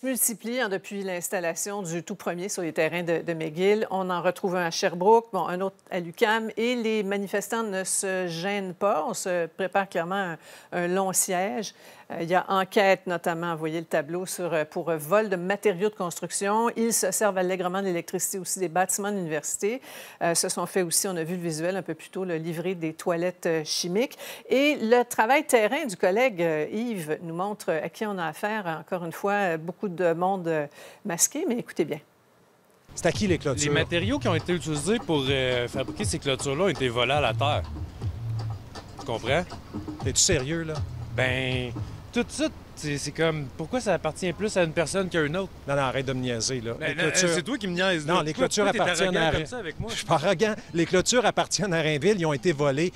multiplient depuis l'installation du tout premier sur les terrains de McGill. On en retrouve un à Sherbrooke, un autre à l'UQAM, et les manifestants ne se gênent pas. On se prépare clairement un long siège. Il y a enquête, notamment, vous voyez le tableau, pour vol de matériaux de construction. Ils se servent allègrement de l'électricité aussi des bâtiments de l'université. Se sont fait aussi, on a vu le visuel un peu plus tôt, le livret des toilettes chimiques. Et le travail terrain du collègue Yves nous montre à qui on a affaire, encore une fois, beaucoup de monde masqué, mais écoutez bien. C'est à qui les clôtures? Les matériaux qui ont été utilisés pour fabriquer ces clôtures-là ont été volés à la terre. Tu comprends? T'es-tu sérieux, là? Ben, tout ça, c'est comme... Pourquoi ça appartient plus à une personne qu'à une autre? Non, arrête de me niaiser, là. Ben, c'est toi qui me niaises. Non, les clôtures appartiennent à... comme ça avec moi? Je suis pas arrogant. Les clôtures appartiennent à Rainville. Ils ont été volées.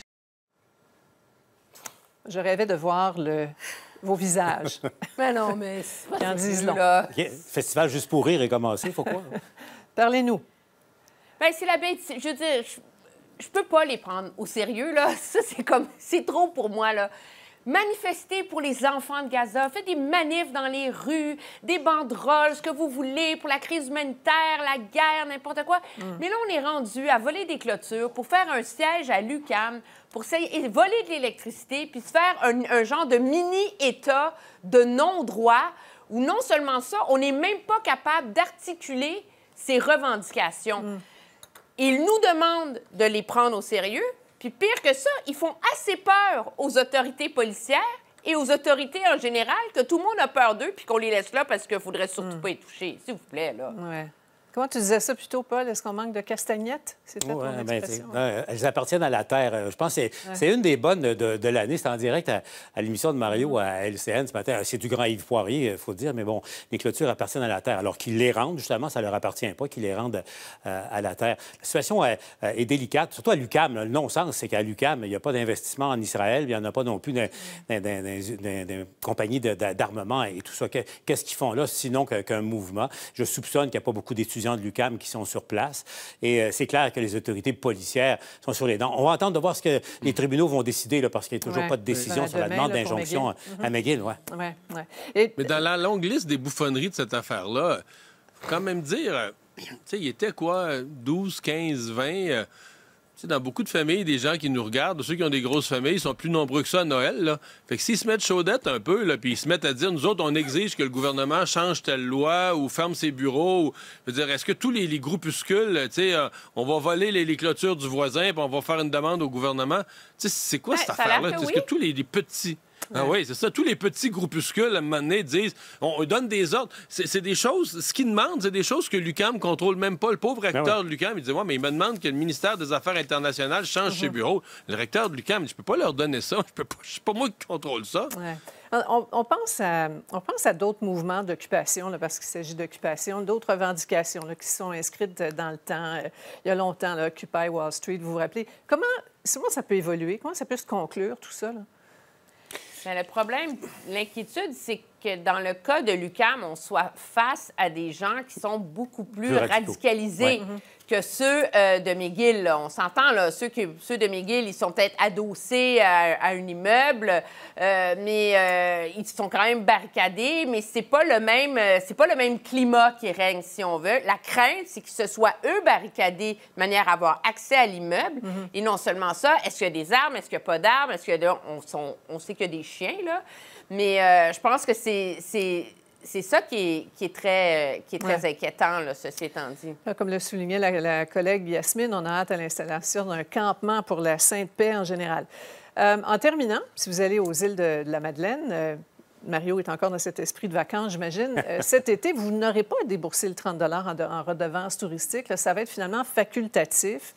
Je rêvais de voir vos visages. Mais non, mais... Qui en disent long. Le festival Juste pour rire est commencé, il faut quoi? Parlez-nous. Bien, c'est la bête. Je veux dire, je peux pas les prendre au sérieux, là. Ça, c'est trop pour moi, là. Manifestez pour les enfants de Gaza, faites des manifs dans les rues, des banderoles, ce que vous voulez pour la crise humanitaire, la guerre, n'importe quoi. Mais là, on est rendu à voler des clôtures pour faire un siège à l'UQAM, pour voler de l'électricité, puis se faire un genre de mini-État de non-droit, où non seulement ça, on n'est même pas capable d'articuler ses revendications. Ils nous demandent de les prendre au sérieux. Puis pire que ça, ils font assez peur aux autorités policières et aux autorités en général que tout le monde a peur d'eux puis qu'on les laisse là parce qu'il ne faudrait surtout pas les toucher. S'il vous plaît, là. Ouais. Comment tu disais ça plus tôt, Paul? Est-ce qu'on manque de castagnettes? C'était ton expression. Elles appartiennent à la terre. Je pense que c'est une des bonnes de l'année. C'est en direct à l'émission de Mario à LCN ce matin. C'est du grand Yves Poirier, il faut dire, mais bon, les clôtures appartiennent à la terre. Alors qu'ils les rendent, justement, ça ne leur appartient pas qu'ils les rendent à la terre. La situation est délicate, surtout à l'UQAM. Le non-sens, c'est qu'à l'UQAM, il n'y a pas d'investissement en Israël, il n'y en a pas non plus d'une compagnie d'armement et tout ça. Qu'est-ce qu'ils font là, sinon qu'un mouvement? Je soupçonne qu'il n'y a pas beaucoup d'étudiants de l'UQAM qui sont sur place. Et c'est clair que les autorités policières sont sur les dents. On va attendre de voir ce que les tribunaux vont décider, là, parce qu'il n'y a toujours pas de décision sur la demande d'injonction à McGill. Mais dans la longue liste des bouffonneries de cette affaire-là, faut quand même dire, il était quoi, 12, 15, 20... dans beaucoup de familles, des gens qui nous regardent, ceux qui ont des grosses familles, ils sont plus nombreux que ça à Noël. Là. Fait que s'ils se mettent chaudette un peu, là, puis ils se mettent à dire, nous autres, on exige que le gouvernement change telle loi ou ferme ses bureaux. Ou... Je veux dire, est-ce que tous les groupuscules, on va voler les clôtures du voisin, puis on va faire une demande au gouvernement? C'est quoi cette affaire-là? Est-ce que tous les petits... Ah oui, c'est ça. Tous les petits groupuscules, à un moment donné, disent... On donne des ordres. C'est des choses... Ce qu'ils demandent, c'est des choses que l'UQAM ne contrôle même pas. Le pauvre recteur de l'UQAM, il dit, mais il me demande que le ministère des Affaires internationales change ses bureaux. Le recteur de l'UQAM, je peux pas leur donner ça. C'est pas moi qui contrôle ça. Ouais. On pense à d'autres mouvements d'occupation, parce qu'il s'agit d'occupation, d'autres revendications là, qui sont inscrites dans le temps. Il y a longtemps, là, Occupy Wall Street, vous vous rappelez. Comment ça peut évoluer? Comment ça peut se conclure, tout ça? Là? Bien, le problème, l'inquiétude, c'est que dans le cas de l'UQAM, on soit face à des gens qui sont beaucoup plus radicalisés que ceux de McGill. Là. On s'entend, là, ceux de McGill, ils sont peut-être adossés à un immeuble, mais ils sont quand même barricadés, mais c'est pas le même climat qui règne, si on veut. La crainte, c'est qu'ils se soient, eux, barricadés de manière à avoir accès à l'immeuble. Et non seulement ça, est-ce qu'il y a des armes, est-ce qu'il n'y a pas d'armes, est-ce qu'il y a on sait qu'il y a des chiens, là. Mais je pense que c'est ça qui est très inquiétant, là, ceci étant dit. Comme le soulignait la collègue Yasmine, on a hâte à l'installation d'un campement pour la Sainte Paix en général. En terminant, si vous allez aux îles de la Madeleine, Mario est encore dans cet esprit de vacances, j'imagine. Cet été, vous n'aurez pas à débourser le 30 en redevance touristique. Là, ça va être finalement facultatif.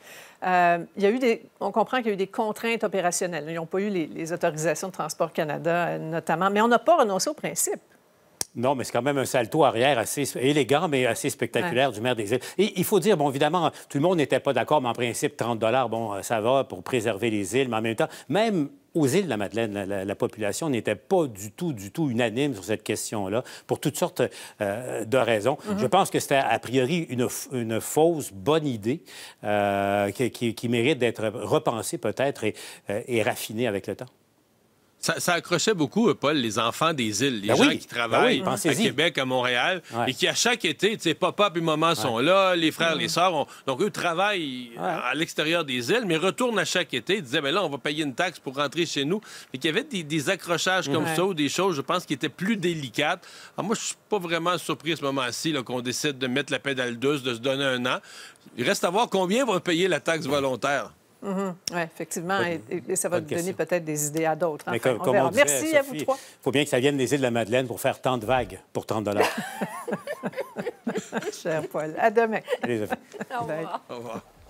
On comprend qu'il y a eu des contraintes opérationnelles. Ils n'ont pas eu les autorisations de Transport Canada, notamment. Mais on n'a pas renoncé au principe. Non, mais c'est quand même un salto arrière assez élégant, mais assez spectaculaire du maire des îles. Et il faut dire, bon, évidemment, tout le monde n'était pas d'accord, mais en principe, 30 bon, ça va pour préserver les îles. Mais en même temps, même aux îles de la Madeleine, la population n'était pas du tout unanime sur cette question-là, pour toutes sortes de raisons. Je pense que c'était a priori une fausse bonne idée qui mérite d'être repensée peut-être et raffinée avec le temps. Ça accrochait beaucoup, Paul, les enfants des îles, les Ben gens oui, qui travaillent ben oui, à pensez-y. Québec, à Montréal, Ouais. et qui, à chaque été, tu sais, papa puis maman sont là, les frères, les sœurs, donc eux travaillent à l'extérieur des îles, mais retournent à chaque été. Ils disaient, ben là, on va payer une taxe pour rentrer chez nous. Et qu'il y avait des accrochages comme ça, ou des choses, je pense, qui étaient plus délicates. Alors moi, je suis pas vraiment surpris à ce moment-ci là, qu'on décide de mettre la pédale douce, de se donner un an. Il reste à voir combien va payer la taxe volontaire. Oui, effectivement. Et ça va bonne donner question. peut-être des idées à d'autres. Mais Enfin, comme verra. on dirait, Merci à vous Sophie, trois. il faut bien que ça vienne des îles de la Madeleine pour faire tant de vagues pour 30 Cher Paul. À demain. Allez, Sophie. Au revoir. Au revoir.